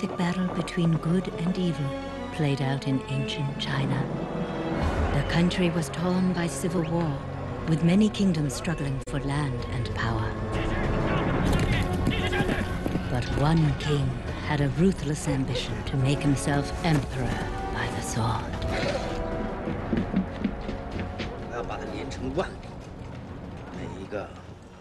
epic battle between good and evil played out in ancient China. The country was torn by civil war, with many kingdoms struggling for land and power. But one king had a ruthless ambition to make himself emperor by the sword. 我要把它连成万里，每一个。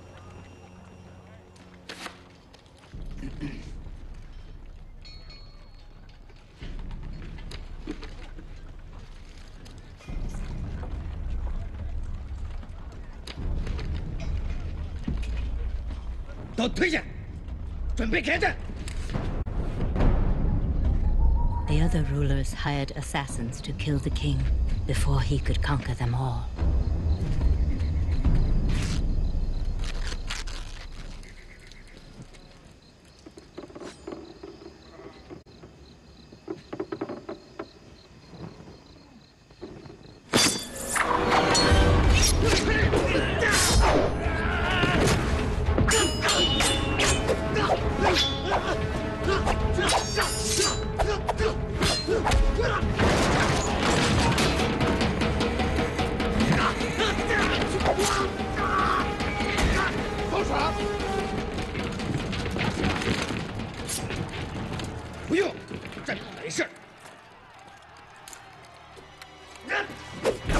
都推下，准备开战。 The other rulers hired assassins to kill the king before he could conquer them all.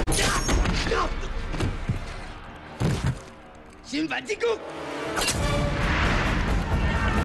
新反进攻！